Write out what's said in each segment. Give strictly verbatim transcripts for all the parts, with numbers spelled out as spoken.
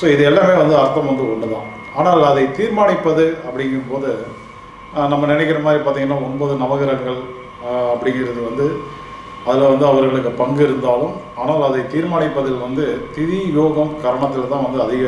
So இது எல்லாமே வந்து அர்த்தம் வந்து ஒன்று தான். ஆனால் அதை தீர்மானிப்பது அப்படிங்கும்போது நம்ம நினைக்கிற மாதிரி பார்த்திங்கன்னா ஒன்பது நவகிரகங்கள் அப்படிங்கிறது வந்து அதில் வந்து அவர்களுக்கு பங்கு இருந்தாலும், ஆனால் அதை தீர்மானிப்பதில் வந்து திதி யோகம் கரணத்தில் தான் வந்து அதிக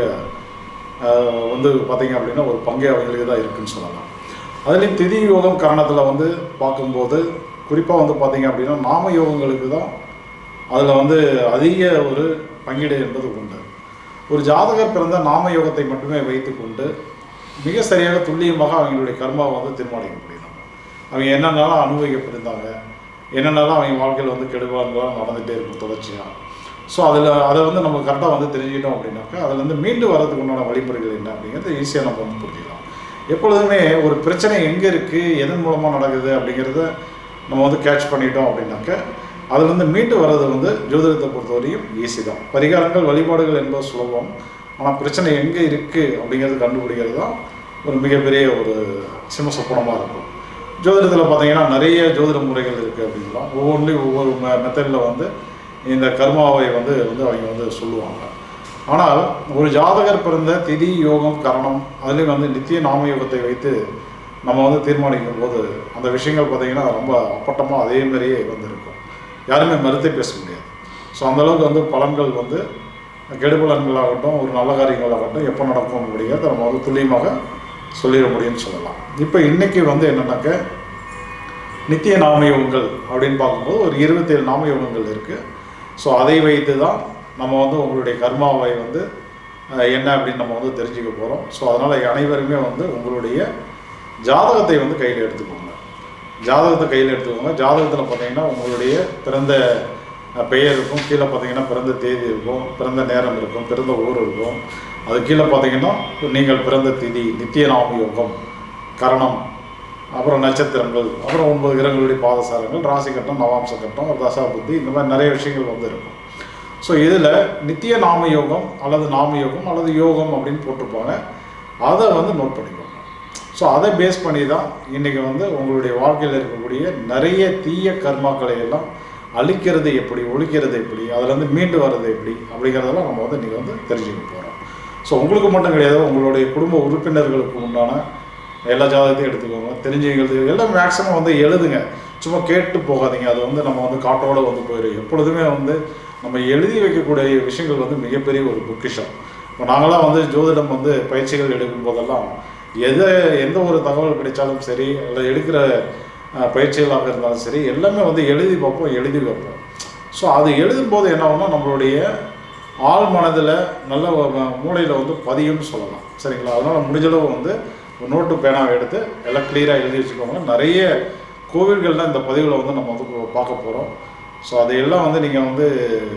வந்து பார்த்திங்க அப்படின்னா ஒரு பங்கே அவங்களுக்கு தான் இருக்குதுன்னு சொல்லலாம். அதுலேயும் திதி யோகம் கரணத்தில் வந்து பார்க்கும்போது குறிப்பாக வந்து பார்த்திங்க அப்படின்னா நாம யோகங்களுக்கு தான் அதில் வந்து அதிக ஒரு பங்கீடு என்பது உண்டு. ஒரு ஜாதகர் பிறந்த நாம யோகத்தை மட்டுமே வைத்து கொண்டு மிக சரியாக துல்லியமாக அவங்களுடைய கர்மாவை வந்து தீர்மானிக்க முடியும். அவங்க என்னென்னாலும் அனுபவிக்கப்பட்டிருந்தாங்க, என்னென்னாலும் அவங்க வாழ்க்கையில் வந்து கெடுபாடுகளாக நடந்துகிட்டே இருக்கும் தொடர்ச்சியாக. ஸோ அதில் அதை வந்து நம்ம கரெக்டாக வந்து தெரிஞ்சுக்கிட்டோம் அப்படின்னாக்கா அதுலேருந்து மீண்டு வர்றதுக்கு உண்டான வழிமுறைகள் என்ன அப்படிங்கிறது ஈஸியாக நம்ம வந்து புரிஞ்சுக்கலாம். எப்பொழுதுமே ஒரு பிரச்சனை எங்கே இருக்குது, எதன் மூலமாக நடக்குது அப்படிங்கிறத நம்ம வந்து கேட்ச் பண்ணிட்டோம் அப்படின்னாக்கா அதுலேருந்து மீண்டு வர்றது வந்து ஜோதிடத்தை பொறுத்தவரையும் ஈஸி தான். பரிகாரங்கள் வழிபாடுகள் என்பது சுலபம், ஆனால் பிரச்சனை எங்கே இருக்குது அப்படிங்கிறது கண்டுபிடிக்கிறது தான் ஒரு மிகப்பெரிய ஒரு சிம்ம சொப்பனமாக இருக்கும். ஜோதிடத்தில் பார்த்திங்கன்னா நிறைய ஜோதிட முறைகள் இருக்குது அப்படின்லாம். ஒவ்வொன்றையும் ஒவ்வொரு மெத்தடில் வந்து இந்த கர்மாவை வந்து வந்து அவங்க வந்து சொல்லுவாங்க. ஆனால் ஒரு ஜாதகர் பிறந்த திதி யோகம் கரணம் அதுலேயும் வந்து நித்திய நாம யோகத்தை வைத்து நம்ம வந்து தீர்மானிக்கும் போது அந்த விஷயங்கள் பார்த்திங்கன்னா ரொம்ப அப்பட்டமாக அதே மாதிரியே வந்து இருக்கும். யாருமே மறுத்தே பேச முடியாது. ஸோ அந்தளவுக்கு வந்து பலன்கள் வந்து கெடுபலன்களாகட்டும் ஒரு நல்ல காரியங்களாகட்டும் எப்போ நடக்கும் அப்படிங்கிறத நம்ம வந்து துல்லியமாக சொல்லிட முடியும்னு சொல்லலாம். இப்போ இன்றைக்கி வந்து என்னென்னாக்க நித்திய நாமயோகங்கள் அப்படின்னு பார்க்கும்போது ஒரு இருபத்தேழு நாமயோகங்கள் இருக்குது. ஸோ அதை வைத்து தான் நம்ம வந்து உங்களுடைய கர்மாவை வந்து என்ன அப்படின்னு நம்ம வந்து தெரிஞ்சுக்க போகிறோம். ஸோ அதனால் அனைவருமே வந்து உங்களுடைய ஜாதகத்தை வந்து கையில் எடுத்துக்கோங்க. ஜாதகத்தை கையில் எடுத்துக்கோங்க. ஜாதகத்தில் பார்த்தீங்கன்னா உங்களுடைய பிறந்த பெயர் இருக்கும், கீழே பார்த்தீங்கன்னா பிறந்த தேதி இருக்கும், பிறந்த நேரம் இருக்கும், பிறந்த ஊர் இருக்கும். அது கீழே பார்த்தீங்கன்னா நீங்கள் பிறந்த திதி, நித்திய நாம யோகம், கரணம், அப்புறம் நட்சத்திரங்கள், அப்புறம் ஒன்பது கிரகங்களுடைய பாதசாரங்கள், ராசி கட்டம், நவாம்ச கட்டம், தசா புத்தி, இந்த மாதிரி நிறைய விஷயங்கள் வந்து இருக்கும். ஸோ இதில் நித்திய நாம யோகம் அல்லது நாம யோகம் அல்லது யோகம் அப்படின்னு போட்டிருப்பாங்க. அதை வந்து நோட் பண்ணிக்கோங்க. ஸோ அதை பேஸ் பண்ணி தான் இன்றைக்கி வந்து உங்களுடைய வாழ்க்கையில் இருக்கக்கூடிய நிறைய தீய கர்மாக்களை எல்லாம் அழிக்கிறது எப்படி, ஒழிக்கிறது எப்படி, அதுலேருந்து மீண்டு வர்றது எப்படி அப்படிங்கிறதெல்லாம் நம்ம வந்து இன்றைக்கி வந்து தெரிஞ்சுக்க போகிறோம். ஸோ உங்களுக்கு மட்டும் கிடையாது, உங்களுடைய குடும்ப உறுப்பினர்களுக்கு உண்டான எல்லா ஜாதகத்தையும் எடுத்துக்கோங்க, தெரிஞ்சுக்கிறது எல்லாம் மேக்ஸிமம் வந்து எழுதுங்க. சும்மா கேட்டு போகாதீங்க. அது வந்து நம்ம வந்து காட்டோடு வந்து போயிடும். எப்பொழுதுமே வந்து நம்ம எழுதி வைக்கக்கூடிய விஷயங்கள் வந்து மிகப்பெரிய ஒரு பொக்கிஷம். இப்போ நாங்களாம் வந்து ஜோதிடம் வந்து பயிற்சிகள் எடுக்கும் போதெல்லாம் எதை எந்த ஒரு தகவல் கிடைச்சாலும் சரி, இல்லை எடுக்கிற பயிற்சிகளாக இருந்தாலும் சரி, எல்லாமே வந்து எழுதி பார்ப்போம், எழுதி வைப்போம். ஸோ அது எழுதும்போது என்ன ஆகும்னா நம்மளுடைய ஆள் மனதில் நல்ல மூளையில் வந்து பதியும்னு சொல்லலாம். சரிங்களா? அதனால் முடிஞ்சளவு வந்து ஒரு நோட்டு பேனாவை எடுத்து எல்லாம் கிளியராக எழுதி வச்சுக்கோங்க. நிறைய கோவில்களில் இந்த பதிவில் வந்து நம்ம வந்து பார்க்க போகிறோம். ஸோ அதையெல்லாம் வந்து நீங்கள் வந்து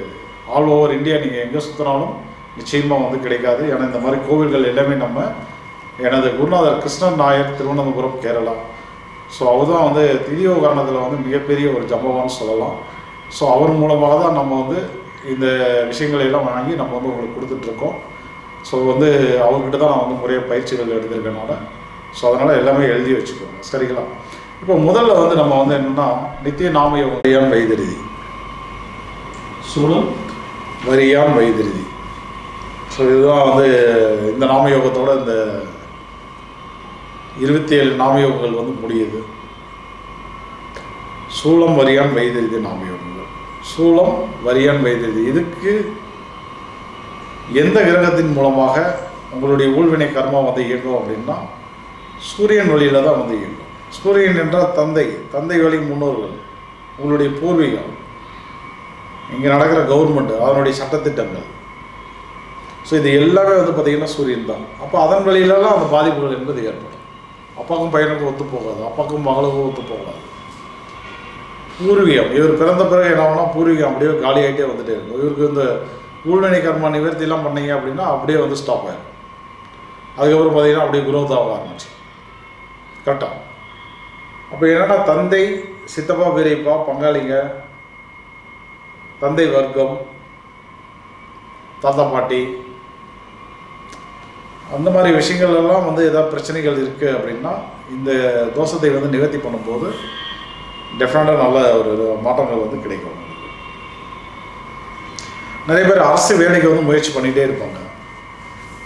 ஆல் ஓவர் இந்தியா நீங்கள் எங்கே சுற்றினாலும் நிச்சயமாக வந்து கிடைக்காது. ஏன்னா இந்த மாதிரி கோவில்கள் எல்லாமே நம்ம எனது குருநாதர் கிருஷ்ணன் நாயர், திருவனந்தபுரம், கேரளா. ஸோ அவர் தான் வந்து திதியோகரணத்தில் வந்து மிகப்பெரிய ஒரு ஜம்பவான்னு சொல்லலாம். ஸோ அவர் மூலமாக தான் நம்ம வந்து இந்த விஷயங்களை எல்லாம் வாங்கி நம்ம வந்து உங்களுக்கு கொடுத்துட்ருக்கோம். ஸோ வந்து அவர்கிட்ட தான் நான் வந்து முறைய பயிற்சிகள் எடுத்திருக்கனால ஸோ அதனால் எல்லாமே எழுதி வச்சுக்கோங்க. சரிங்களா? இப்போ முதல்ல வந்து நம்ம வந்து என்னென்னா நித்திய நாமயோகம் வரியான் வைதிருதி, சூலம் வரியான் வைதிருதி. ஸோ இதுதான் வந்து இந்த நாமயோகத்தோட இந்த இருபத்தி ஏழு நாமயோகங்கள் வந்து முடியுது. சூலம் வரியான் வைதிருதி நாமயோகங்கள். சூலம் வரியான் வைதிருதி இதுக்கு எந்த கிரகத்தின் மூலமாக உங்களுடைய ஊழ்வினை கர்மா வந்து இயங்கும் அப்படின்னா சூரியன் வழியில் தான் வந்து இயங்கும். சூரியன் என்றால் தந்தை, தந்தை வழி முன்னோர்கள், உங்களுடைய பூர்வீகம், இங்கே நடக்கிற கவர்மெண்ட், அதனுடைய சட்டத்திட்டங்கள். ஸோ இது எல்லாமே வந்து பார்த்திங்கன்னா சூரியன் தான். அப்போ அதன் வழியிலலாம் அந்த பாதிப்புகள் என்பது ஏற்படும். அப்பாவுக்கும் பையனுக்கும் ஒத்து போகாது, அப்பாவுக்கும் மகளுக்கும் ஒத்து போகாது. பூர்வீகம், இவர் பிறந்த பிறகு என்ன ஆகுனா பூர்வீகம் அப்படியே காலியாகிட்டே வந்துட்டே இருக்கும். இவருக்கு இந்த ஊழ்வினை கர்மா நிவர்த்திலாம் பண்ணீங்க அப்படின்னா அப்படியே வந்து ஸ்டாப் ஆகிடும். அதுக்கப்புறம் பார்த்திங்கன்னா அப்படியே குரோத் ஆக ஆரம்பிச்சு. கரெக்டாக? அப்போ என்னென்னா தந்தை, சித்தப்பா, பெரியப்பா, பங்காளிங்க, தந்தை வர்க்கம், தாத்தா பாட்டி, அந்த மாதிரி விஷயங்கள் எல்லாம் வந்து ஏதாவது பிரச்சனைகள் இருக்குது அப்படின்னா இந்த தோஷத்தை வந்து நிவர்த்தி பண்ணும்போது டெஃபினட்டாக நல்ல ஒரு மாற்றங்கள் வந்து கிடைக்கும். நிறைய பேர் அரசு வேலைக்கு வந்து முயற்சி பண்ணிகிட்டே இருப்பாங்க.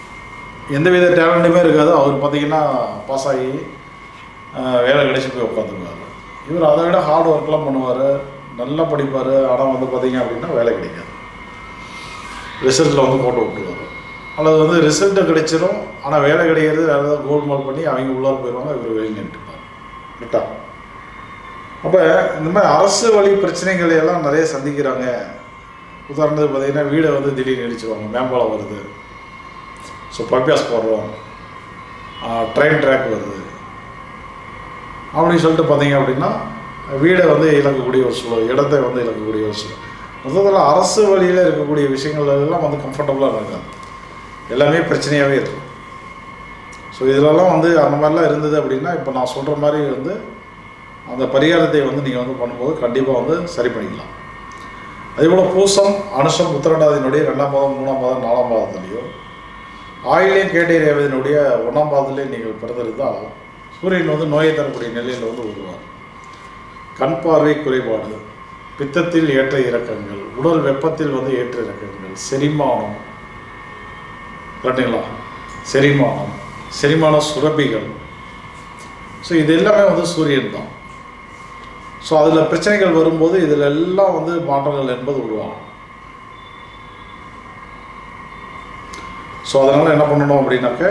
எந்தவித டேலண்ட்டுமே இருக்காது. அவர் பார்த்தீங்கன்னா பாஸ் ஆகி வேலை கிடைச்சி போய் உட்காந்துருவார். இவர் அதை விட ஹார்ட் ஒர்க்லாம் பண்ணுவார், நல்லா படிப்பார். ஆனால் வந்து பார்த்தீங்க அப்படின்னா வேலை கிடைக்காது. ரிசல்ட்டில் வந்து போட்டு விட்டுருவார். அல்லது வந்து ரிசல்ட்டு கிடைச்சிடும், ஆனால் வேலை கிடைக்கிறது வேறு ஏதாவது கோல்மால் பண்ணி அவங்க உள்ளார போயிடுவாங்க, இவர் வெளியே நின்றுப்பார். கரெக்டா? அப்போ இந்த மாதிரி அரசு வழி பிரச்சனைகளை எல்லாம் நிறைய சந்திக்கிறாங்க. உதாரணத்துக்கு பார்த்தீங்கன்னா வீடை வந்து திடீர்னு இடிச்சிருவாங்க, மேம்பாலம் வருது, ஸோ பைபாஸ் போடுறோம், ட்ரெயின் ட்ராக் வருது அப்படின்னு சொல்லிட்டு பார்த்தீங்க அப்படின்னா வீடை வந்து இழக்கக்கூடிய ஒரு சூழல், இடத்தை வந்து இழக்கக்கூடிய ஒரு சூழல். மொத்தத்தில் அரசு வழியில் இருக்கக்கூடிய விஷயங்கள் எல்லாம் வந்து கம்ஃபர்டபுளாக இருக்காது, எல்லாமே பிரச்சனையாகவே இருக்கும். ஸோ இதிலெல்லாம் வந்து அந்த மாதிரிலாம் இருந்தது அப்படின்னா இப்போ நான் சொல்கிற மாதிரி வந்து அந்த பரிகாரத்தை வந்து நீங்கள் வந்து பண்ணும்போது கண்டிப்பாக வந்து சரி பண்ணிக்கலாம். அதேபோல் பூசம், அனுஷம், உத்திரட்டாதியினுடைய ரெண்டாம் பாதம், மூணாம் பாதம், நாலாம் பாதத்துலேயும் ஆயிலையும் கேட்டை ரேவதியினுடைய ஒன்றாம் பாதத்துலேயும் நீங்கள் பிறந்திருந்தால் சூரியன் வந்து நோயை தரக்கூடிய நிலையில் வந்து வருவார். கண் பார்வை குறைபாடு, பித்தத்தில் ஏற்ற இறக்கங்கள், உடல் வெப்பத்தில் வந்து ஏற்ற இறக்கங்கள், செரிமானம், கரெக்டுங்களா, செரிமானம், செரிமான சுரப்பிகள், ஸோ இது எல்லாமே வந்து சூரியன் தான். ஸோ அதில் பிரச்சனைகள் வரும்போது இதில் எல்லாம் வந்து மாற்றங்கள் என்பது உருவாகும். ஸோ அதனால் என்ன பண்ணணும் அப்படின்னாக்க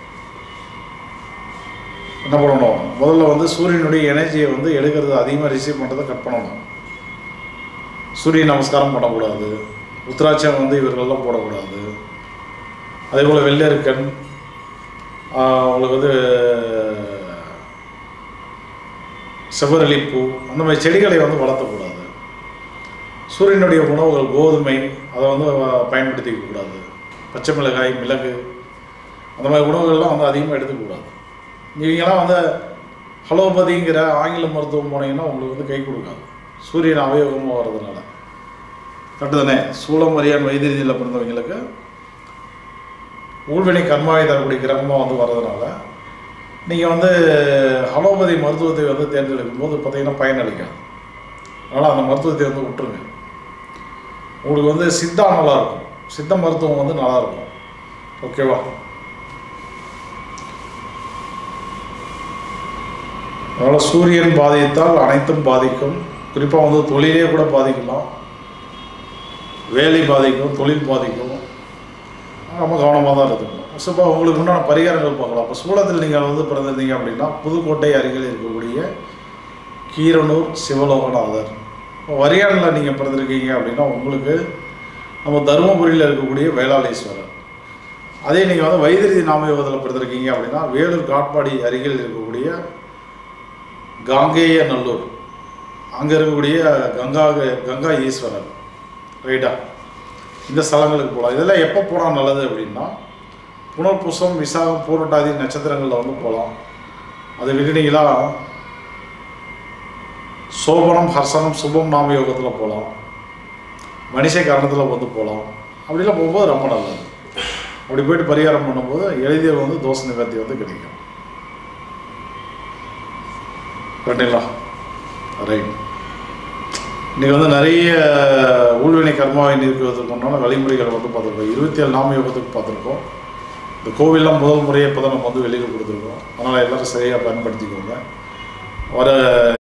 என்ன பண்ணணும், முதல்ல வந்து சூரியனுடைய எனர்ஜியை வந்து எடுக்கிறது அதிகமாக ரிசீவ் பண்ணுறதை கட் பண்ணணும். சூரிய நமஸ்காரம் பண்ணக்கூடாது, உத்திராட்சம் வந்து இவர்களெல்லாம் போடக்கூடாது. அதே போல் வெள்ளெருக்கன், உங்களுக்கு வந்து செவ்வரளிப்பூ, அந்த மாதிரி செடிகளை வந்து வளர்த்தக்கூடாது. சூரியனுடைய உணவுகள் கோதுமை அதை வந்து பயன்படுத்திக்கக்கூடாது. பச்சை மிளகாய், மிளகு, அந்த மாதிரி உணவுகள்லாம் வந்து அதிகமாக எடுத்துக்கூடாது. நீங்களாம் வந்து ஹலோபதிங்கிற ஆங்கில மருத்துவம் போனீங்கன்னா உங்களுக்கு வந்து கை கொடுக்காது, சூரியன் அவயோகமாக வர்றதுனால. கரெக்டு தானே? சூளம் வரியான் வைத்தியத்தில் பிறந்தவங்களுக்கு ஊழ்வினை கர்மாவை தரக்கூடிய கிரகமாக வந்து வர்றதுனால நீங்கள் வந்து ஹலோபதி மருத்துவத்தை வந்து தேர்ந்தெடுக்கும் போது பார்த்தீங்கன்னா பயனளிக்காது. அதனால் அந்த மருத்துவத்தை வந்து விட்டுருங்க. உங்களுக்கு வந்து சித்தா நல்லாயிருக்கும், சித்த மருத்துவம் வந்து நல்லாயிருக்கும். ஓகேவா? அதனால் சூரியன் பாதித்தால் அனைத்தும் பாதிக்கும். குறிப்பாக வந்து தொழிலே கூட பாதிக்கலாம், வேலை பாதிக்கும், தொழில் பாதிக்கும். ரொம்ப கவனமாக தான் இருக்கணும். ஸோ இப்போ உங்களுக்கு உண்டான பரிகாரங்கள் பார்க்கலாம். இப்போ சூளத்தில் நீங்கள் வந்து பிறந்திருந்தீங்க அப்படின்னா புதுக்கோட்டை அருகில் இருக்கக்கூடிய கீரனூர் சிவலோகநாதர். இப்போ வரியானில் நீங்கள் பிறந்திருக்கீங்க அப்படின்னா உங்களுக்கு நம்ம தருமபுரியில் இருக்கக்கூடிய வேளாளீஸ்வரர். அதே நீங்கள் வந்து வைத்தியதி நாமயோகத்தில் பிறந்திருக்கீங்க அப்படின்னா வேலூர் காட்பாடி அருகில் இருக்கக்கூடிய காங்கேய நல்லூர், அங்கே இருக்கக்கூடிய கங்கா கங்கா ஈஸ்வரர். ரைட்டா? இந்த ஸ்தலங்களுக்கு போகலாம். இதெல்லாம் எப்போ போனால் நல்லது அப்படின்னா புனர்பூசம், விசாகம், பூரட்டாதி நட்சத்திரங்களில் வந்து போகலாம். அது விகினிகளா சோபனம், ஹர்சனம், சுபம் நாம யோகத்தில் போகலாம். மனுஷ காரணத்தில் வந்து போகலாம். அப்படிலாம் போகும்போது ரொம்ப நல்லது. அப்படி போயிட்டு பரிகாரம் பண்ணும்போது எளிதில் வந்து தோஷ நிவர்த்தி வந்து கிடைக்கும். கரெக்டுங்களா? ரைட். இன்றைக்கி வந்து நிறைய ஊழ்வினை கர்மாவை நீக்குவதற்கு உண்டான வழிமுறைகள் வந்து பார்த்துருக்கோம். இருபத்தி ஏழு நாம யோகத்துக்கு பார்த்துருக்கோம். இந்த கோவில்லாம் முதல் முறையை இப்போ தான் நம்ம வந்து வெளியில் கொடுத்துருக்கோம். அதனால் எல்லோரும் சரியாக பயன்படுத்திக்கோங்க. வர